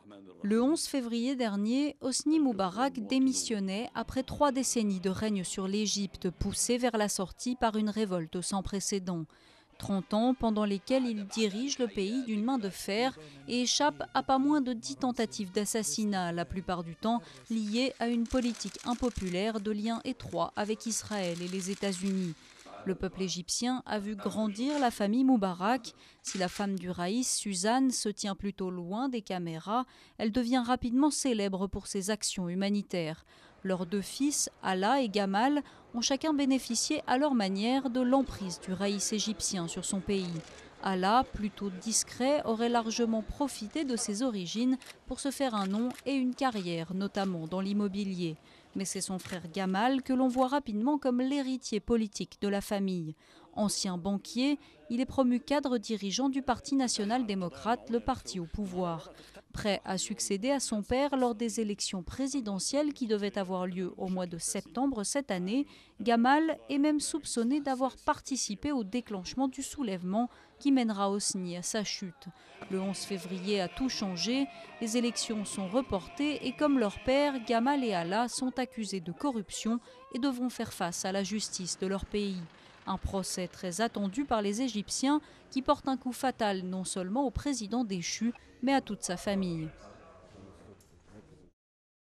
Le 11 février dernier, Hosni Moubarak démissionnait après 3 décennies de règne sur l'Égypte, poussée vers la sortie par une révolte sans précédent. 30 ans pendant lesquels il dirige le pays d'une main de fer et échappe à pas moins de 10 tentatives d'assassinat, la plupart du temps liées à une politique impopulaire de liens étroits avec Israël et les États-Unis. Le peuple égyptien a vu grandir la famille Moubarak. Si la femme du raïs, Suzanne, se tient plutôt loin des caméras, elle devient rapidement célèbre pour ses actions humanitaires. Leurs 2 fils, Alaa et Gamal, ont chacun bénéficié à leur manière de l'emprise du raïs égyptien sur son pays. Alaa, plutôt discret, aurait largement profité de ses origines pour se faire un nom et une carrière, notamment dans l'immobilier. Mais c'est son frère Gamal que l'on voit rapidement comme l'héritier politique de la famille. Ancien banquier, il est promu cadre dirigeant du Parti national-démocrate, le parti au pouvoir. Prêt à succéder à son père lors des élections présidentielles qui devaient avoir lieu au mois de septembre cette année, Gamal est même soupçonné d'avoir participé au déclenchement du soulèvement qui mènera Hosni à sa chute. Le 11 février a tout changé, les élections sont reportées et comme leur père, Gamal et Alaa sont accusés de corruption et devront faire face à la justice de leur pays. Un procès très attendu par les Égyptiens qui porte un coup fatal non seulement au président déchu, mais à toute sa famille.